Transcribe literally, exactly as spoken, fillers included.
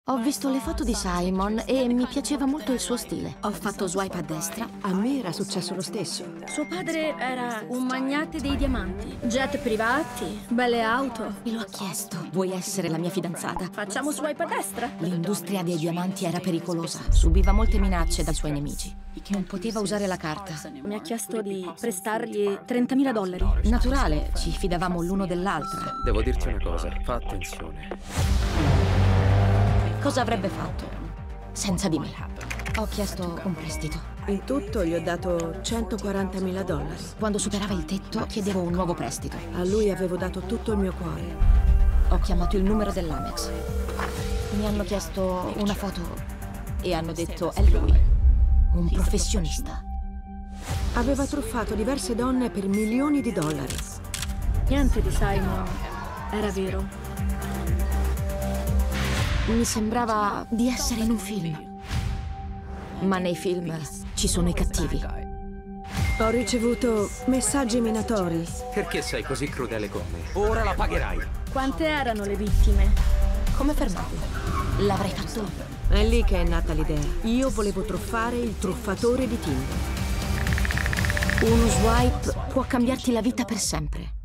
Ho visto le foto di Simon e mi piaceva molto il suo stile. Ho fatto swipe a destra. A me era successo lo stesso. Suo padre era un magnate dei diamanti. Jet privati, belle auto. Me lo ha chiesto. Vuoi essere la mia fidanzata? Facciamo swipe a destra? L'industria dei diamanti era pericolosa. Subiva molte minacce dai suoi nemici. Non poteva usare la carta. Mi ha chiesto di prestargli trentamila dollari. Naturale, ci fidavamo l'uno dell'altra. Devo dirti una cosa, fa attenzione. Cosa avrebbe fatto senza di me? Ho chiesto un prestito. In tutto gli ho dato centoquarantamila dollari. Quando superava il tetto, chiedevo un nuovo prestito. A lui avevo dato tutto il mio cuore. Ho chiamato il numero dell'Amex. Mi hanno chiesto una foto e hanno detto è lui, un professionista. Aveva truffato diverse donne per milioni di dollari. Niente di Simon era vero. Mi sembrava di essere in un film. Ma nei film ci sono i cattivi. Ho ricevuto messaggi minatori. Perché sei così crudele con me? Ora la pagherai. Quante erano le vittime? Come fermarlo? L'avrei fatto io. È lì che è nata l'idea. Io volevo truffare il truffatore di Tinder. Uno swipe può cambiarti la vita per sempre.